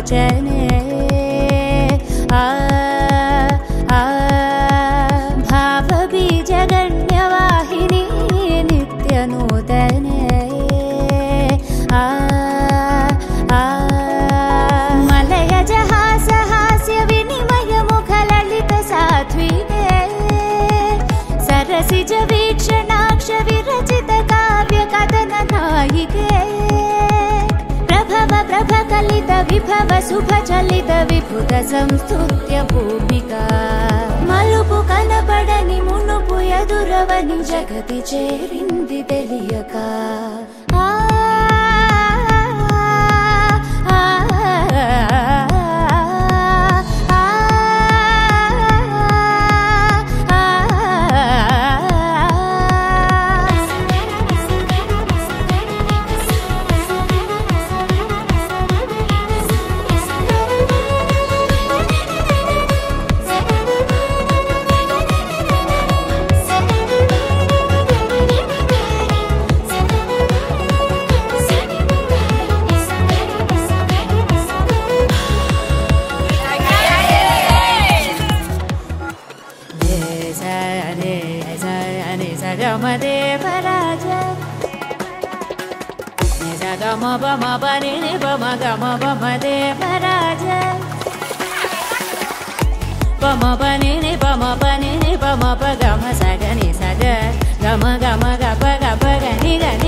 लोचने भावबीजगण्यवाहिनी नित्यनूतने मलयजहासहास्य विनिमयमुखललित सात्विके सरसिज वीक्षणाक्ष विरचित काव्य कथन नायिके प्रभव प्रभकलित विभव शुभचलित विभुत संस्तुत्य भूमिका मलुपु कनपडनि मुनुपु ఎదురవని జగతి చేరింది తెలియక గమ గమ గప గప గని గని